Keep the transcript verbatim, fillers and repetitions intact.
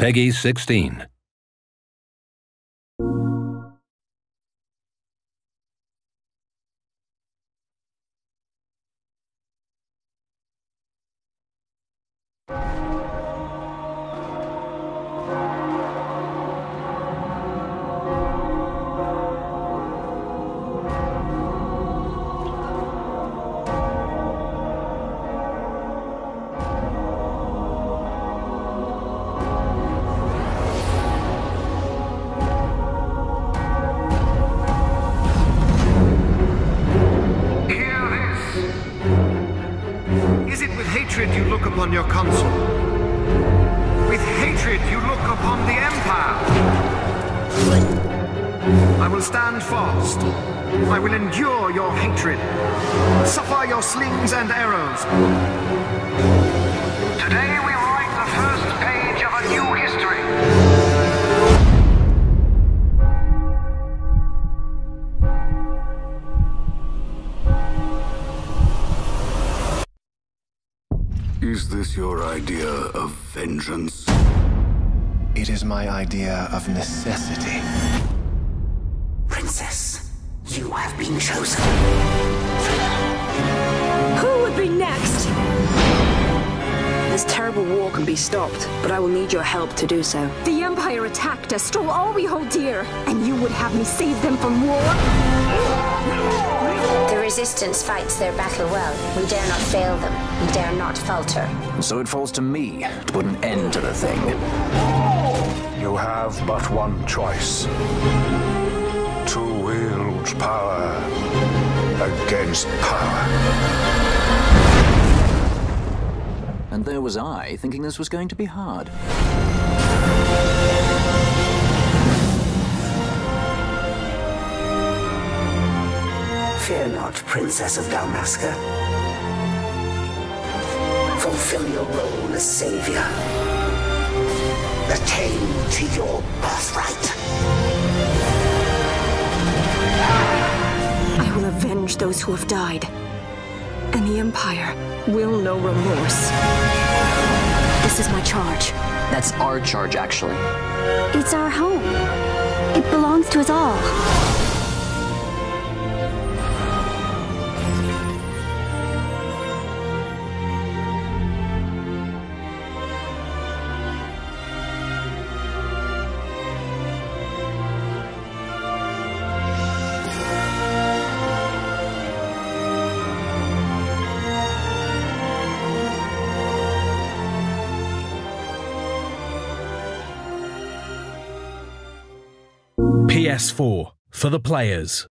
Peggy sixteen. With hatred you look upon your consul. With hatred you look upon the Empire. I will stand fast. I will endure your hatred. Suffer your slings and arrows. Today we write the first page of a new history. Is this your idea of vengeance? It is my idea of necessity. Princess, you have been chosen. Who would be next? This terrible war can be stopped, but I will need your help to do so. The Empire attacked us, stole all we hold dear, and you would have me save them from war? The Resistance fights their battle well. We dare not fail them. We dare not falter. So it falls to me to put an end to the thing. You have but one choice. To wield power against power. And there was I, thinking this was going to be hard. Fear not, Princess of Dalmasca. Fulfill your role as savior. Attain to your birthright. I will avenge those who have died, and the Empire will know remorse. This is my charge. That's our charge, actually. It's our home. It belongs to us all. P S four for the players.